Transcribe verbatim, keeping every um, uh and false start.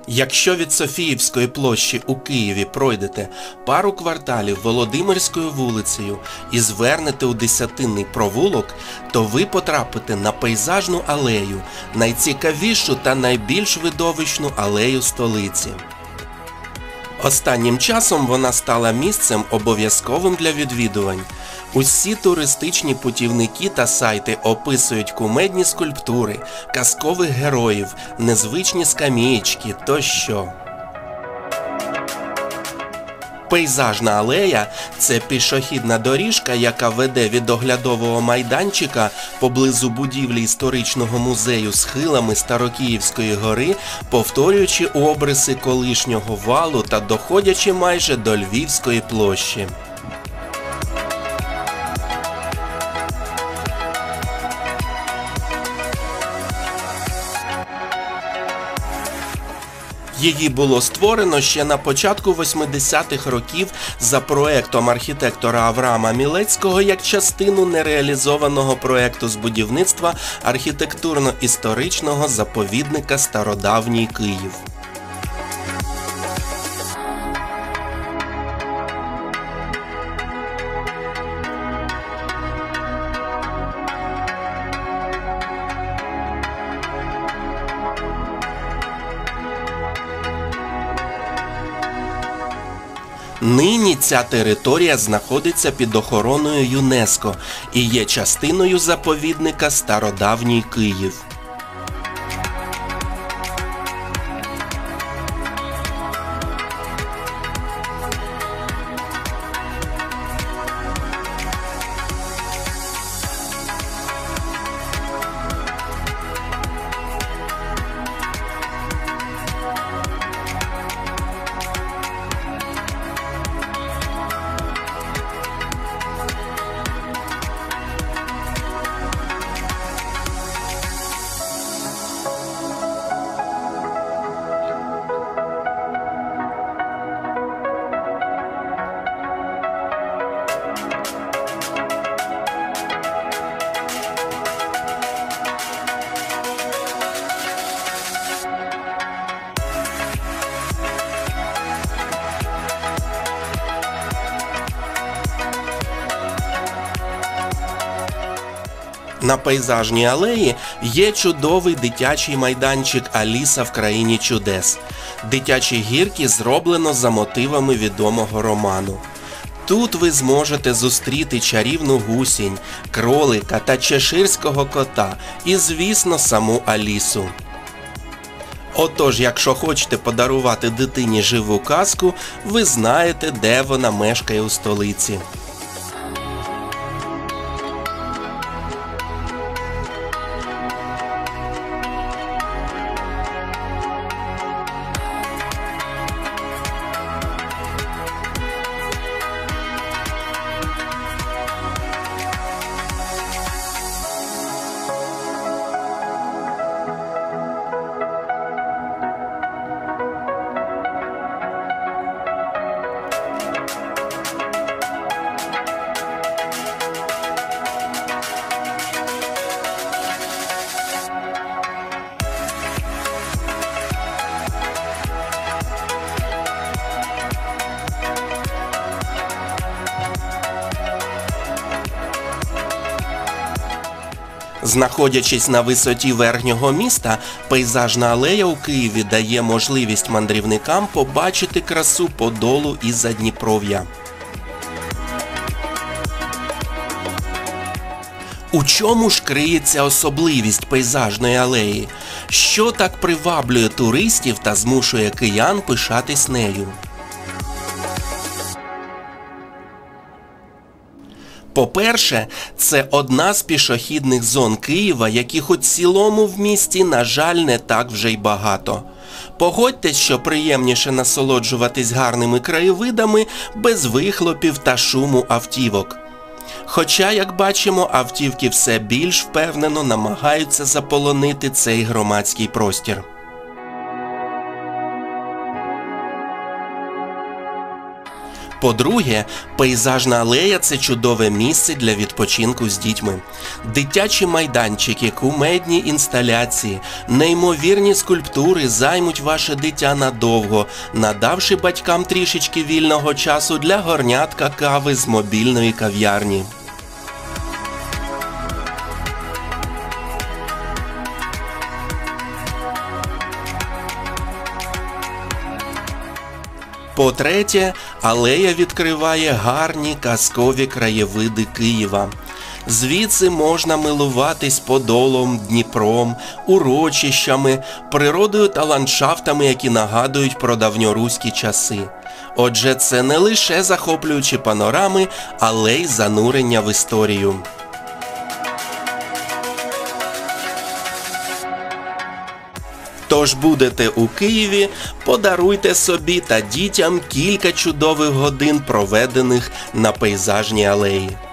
Якщо від Софіївської площі у Києві пройдете пару кварталів Володимирською вулицею і звернете у Десятинний провулок, то ви потрапите на пейзажну алею, найцікавішу та найбільш видовищну алею столиці. Останнім часом вона стала місцем обов'язковим для відвідувань. Усі туристичні путівники та сайти описують кумедні скульптури, казкових героїв, незвичні скамієчки тощо. Пейзажна алея – це пішохідна доріжка, яка веде від оглядового майданчика поблизу будівлі історичного музею схилами Старокиївської гори, повторюючи обриси колишнього валу та доходячи майже до Львівської площі. Її було створено ще на початку восьмидесятих років за проектом архітектора Авраама Мілецького як частину нереалізованого проекту з будівництва архітектурно-історичного заповідника «Стародавній Київ». Нині ця територія знаходиться під охороною ЮНЕСКО і є частиною заповідника «Стародавній Київ». На пейзажній алеї є чудовий дитячий майданчик «Аліса в країні чудес». Дитячі гірки зроблено за мотивами відомого роману. Тут ви зможете зустріти чарівну гусінь, кролика та чеширського кота і, звісно, саму Алісу. Отож, якщо хочете подарувати дитині живу казку, ви знаєте, де вона мешкає у столиці. Знаходячись на висоті верхнього міста, пейзажна алея у Києві дає можливість мандрівникам побачити красу Подолу і Задніпров'я. У чому ж криється особливість пейзажної алеї? Що так приваблює туристів та змушує киян пишатись нею? По-перше, це одна з пішохідних зон Києва, яких у цілому в місті, на жаль, не так вже й багато. Погодьтесь, що приємніше насолоджуватись гарними краєвидами без вихлопів та шуму автівок. Хоча, як бачимо, автівки все більш впевнено намагаються заполонити цей громадський простір. По-друге, пейзажна алея – це чудове місце для відпочинку з дітьми. Дитячі майданчики, кумедні інсталяції, неймовірні скульптури займуть ваше дитя надовго, надавши батькам трішечки вільного часу для горнятка кави з мобільної кав'ярні. По-третє, алея відкриває гарні казкові краєвиди Києва. Звідси можна милуватись Подолом, Дніпром, урочищами, природою та ландшафтами, які нагадують про давньоруські часи. Отже, це не лише захоплюючі панорами, але й занурення в історію. Тож будете у Києві, подаруйте собі та дітям кілька чудових годин, проведених на пейзажній алеї.